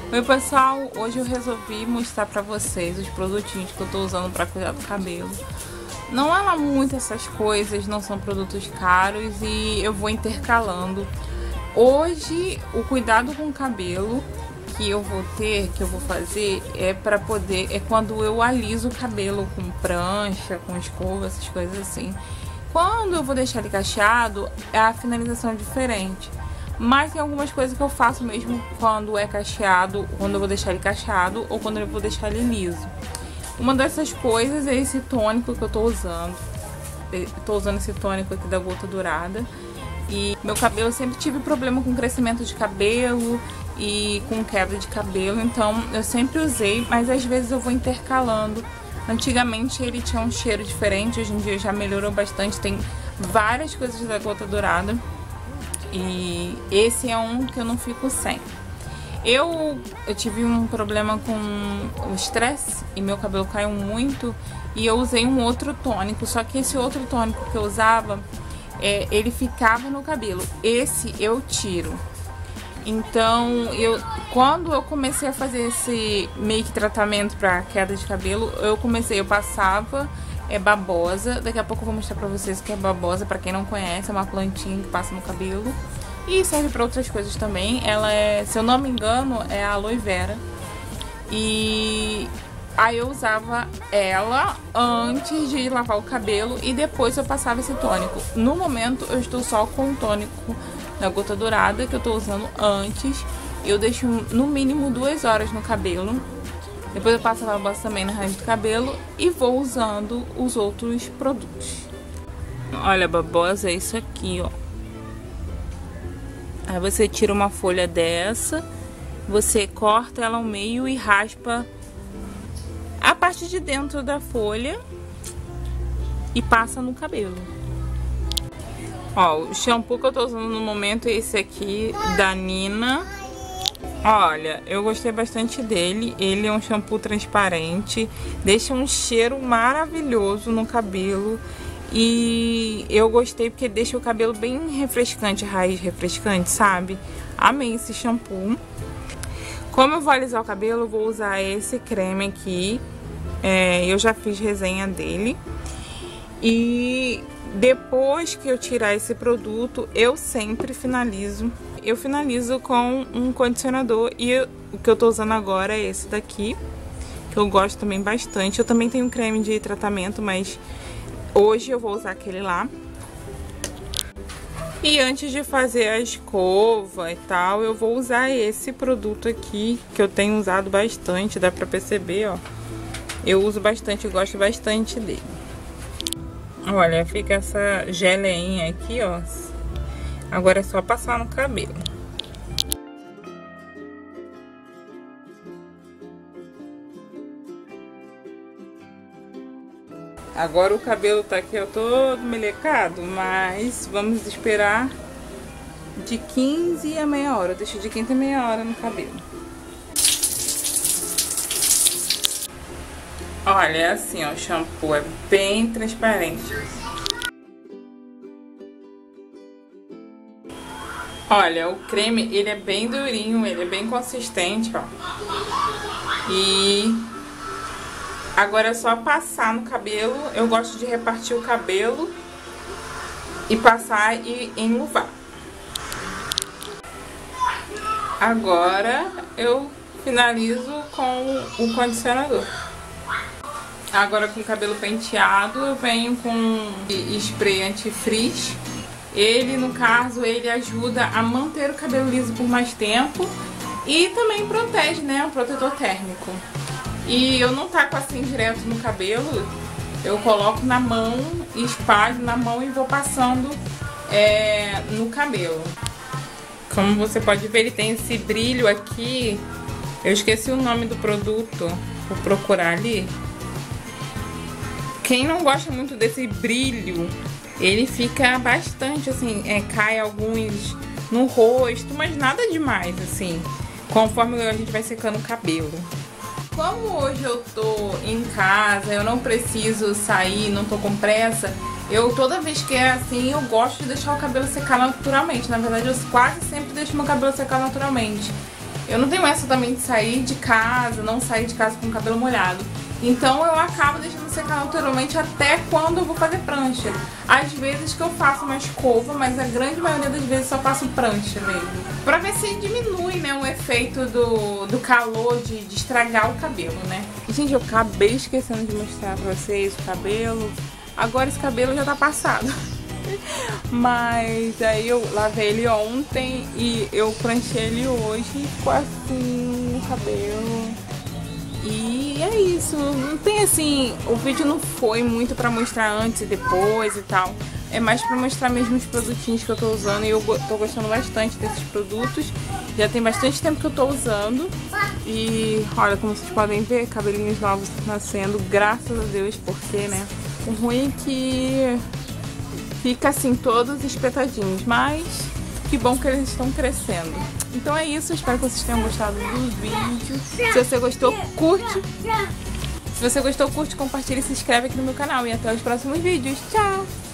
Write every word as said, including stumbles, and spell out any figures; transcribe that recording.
Oi pessoal, hoje eu resolvi mostrar pra vocês os produtinhos que eu tô usando pra cuidar do cabelo. Não é lá muito essas coisas, não são produtos caros e eu vou intercalando. Hoje o cuidado com o cabelo que eu vou ter, que eu vou fazer é pra poder, é quando eu aliso o cabelo com prancha, com escova, essas coisas assim. Quando eu vou deixar ele cacheado, a finalização é diferente. Mas tem algumas coisas que eu faço mesmo quando é cacheado, quando eu vou deixar ele cacheado ou quando eu vou deixar ele liso. Uma dessas coisas é esse tônico que eu tô usando. Eu tô usando esse tônico aqui da Gota Dourada. E meu cabelo, eu sempre tive problema com crescimento de cabelo e com queda de cabelo, então eu sempre usei, mas às vezes eu vou intercalando. Antigamente ele tinha um cheiro diferente, hoje em dia já melhorou bastante, tem várias coisas da Gota Dourada. E esse é um que eu não fico sem. Eu, eu tive um problema com o estresse e meu cabelo caiu muito. E eu usei um outro tônico. Só que esse outro tônico que eu usava, é, ele ficava no cabelo. Esse eu tiro. Então, eu, quando eu comecei a fazer esse meio que tratamento para queda de cabelo, eu comecei, eu passava... É babosa, daqui a pouco eu vou mostrar pra vocês o que é babosa, pra quem não conhece, é uma plantinha que passa no cabelo e serve pra outras coisas também. Ela é, se eu não me engano, é a aloe vera. E aí eu usava ela antes de lavar o cabelo e depois eu passava esse tônico. No momento eu estou só com o tônico da Gota Dourada que eu tô usando antes. Eu deixo no mínimo duas horas no cabelo. Depois eu passo a babosa também na raiz do cabelo e vou usando os outros produtos. Olha, a babosa é isso aqui, ó. Aí você tira uma folha dessa, você corta ela ao meio e raspa a parte de dentro da folha e passa no cabelo. Ó, o shampoo que eu tô usando no momento é esse aqui, da Nina. Olha, eu gostei bastante dele, ele é um shampoo transparente, deixa um cheiro maravilhoso no cabelo e eu gostei porque deixa o cabelo bem refrescante, raiz refrescante, sabe? Amei esse shampoo. Como eu vou alisar o cabelo, eu vou usar esse creme aqui, é, eu já fiz resenha dele e depois que eu tirar esse produto, eu sempre finalizo. Eu finalizo com um condicionador e eu, o que eu tô usando agora é esse daqui, que eu gosto também bastante. Eu também tenho um creme de tratamento, mas hoje eu vou usar aquele lá. E antes de fazer a escova e tal, eu vou usar esse produto aqui, que eu tenho usado bastante, dá pra perceber, ó. Eu uso bastante, eu gosto bastante dele. Olha, fica essa geleinha aqui, ó. Agora é só passar no cabelo. Agora o cabelo tá aqui, ó, todo melecado, mas vamos esperar de quinze a meia hora. Eu deixo de quinze a meia hora no cabelo. Olha, é assim, ó, o shampoo é bem transparente. Olha, o creme, ele é bem durinho, ele é bem consistente, ó. E agora é só passar no cabelo. Eu gosto de repartir o cabelo e passar e enluvar. Agora eu finalizo com o condicionador. Agora com o cabelo penteado, eu venho com spray anti-frizz. Ele, no caso, ele ajuda a manter o cabelo liso por mais tempo e também protege, né? Um protetor térmico. E eu não taco assim direto no cabelo, eu coloco na mão, espalho na mão e vou passando é, no cabelo. Como você pode ver, ele tem esse brilho aqui. Eu esqueci o nome do produto, vou procurar ali. Quem não gosta muito desse brilho, ele fica bastante assim, é, cai alguns no rosto, mas nada demais assim, conforme a gente vai secando o cabelo. Como hoje eu tô em casa, eu não preciso sair, não tô com pressa, eu toda vez que é assim, eu gosto de deixar o cabelo secar naturalmente. Na verdade, eu quase sempre deixo meu cabelo secar naturalmente. Eu não tenho essa também de sair de casa, não sair de casa com o cabelo molhado. Então eu acabo deixando secar naturalmente até quando eu vou fazer prancha. Às vezes que eu faço uma escova, mas a grande maioria das vezes só faço prancha mesmo. Pra ver se diminui, né, o efeito do, do calor de, de estragar o cabelo, né. Gente, eu acabei esquecendo de mostrar pra vocês o cabelo. Agora esse cabelo já tá passado. Mas aí eu lavei ele ontem e eu pranchei ele hoje. Ficou assim o cabelo. E é isso, não tem assim, o vídeo não foi muito pra mostrar antes e depois e tal. É mais pra mostrar mesmo os produtinhos que eu tô usando e eu tô gostando bastante desses produtos. Já tem bastante tempo que eu tô usando. E olha, como vocês podem ver, cabelinhos novos nascendo, graças a Deus, porque, né, o ruim é que fica assim todos espetadinhos, mas que bom que eles estão crescendo. Então é isso, espero que vocês tenham gostado do vídeo. Se você gostou, curte. Se você gostou, curte, compartilha e se inscreve aqui no meu canal. E até os próximos vídeos. Tchau!